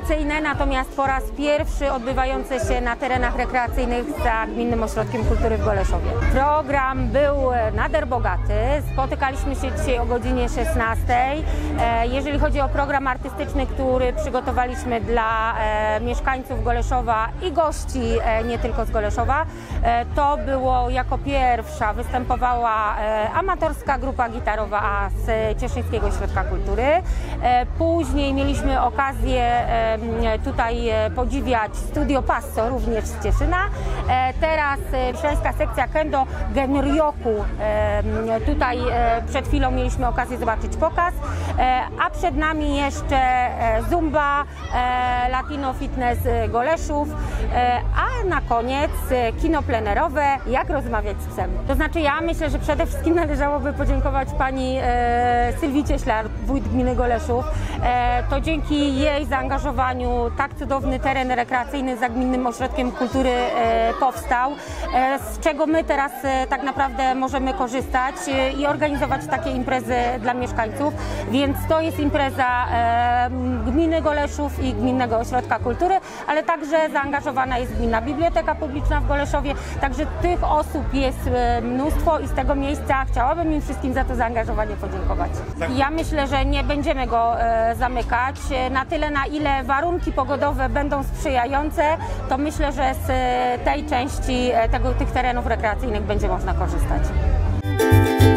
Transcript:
tradycyjne, natomiast po raz pierwszy odbywające się na terenach rekreacyjnych za Gminnym Ośrodkiem Kultury w Goleszowie. Program był nader bogaty. Spotykaliśmy się dzisiaj o godzinie 16. Jeżeli chodzi o program artystyczny, który przygotowaliśmy dla mieszkańców Goleszowa i gości nie tylko z Goleszowa, to było jako pierwsza występowała amatorska grupa gitarowa z Cieszyńskiego Ośrodka Kultury. Później mieliśmy okazję tutaj podziwiać Studio Passo, również z Cieszyna. Teraz śląska sekcja Kendo Genryoku. Tutaj przed chwilą mieliśmy okazję zobaczyć pokaz, a przed nami jeszcze Zumba, Latino Fitness Goleszów, a na koniec kino plenerowe Jak rozmawiać z psem. To znaczy ja myślę, że przede wszystkim należałoby podziękować pani Sylwii Cieślar, wójt gminy Goleszów. To dzięki jej zaangażowaniu tak cudowny teren rekreacyjny za Gminnym Ośrodkiem Kultury powstał, z czego my teraz tak naprawdę możemy korzystać i organizować takie imprezy dla mieszkańców, więc to jest impreza Gminy Goleszów i Gminnego Ośrodka Kultury, ale także zaangażowana jest Gminna Biblioteka Publiczna w Goleszowie, także tych osób jest mnóstwo i z tego miejsca chciałabym im wszystkim za to zaangażowanie podziękować. Ja myślę, że nie będziemy go zamykać. Na tyle, na ile warunki pogodowe będą sprzyjające, to myślę, że z tej części tych terenów rekreacyjnych będzie można korzystać.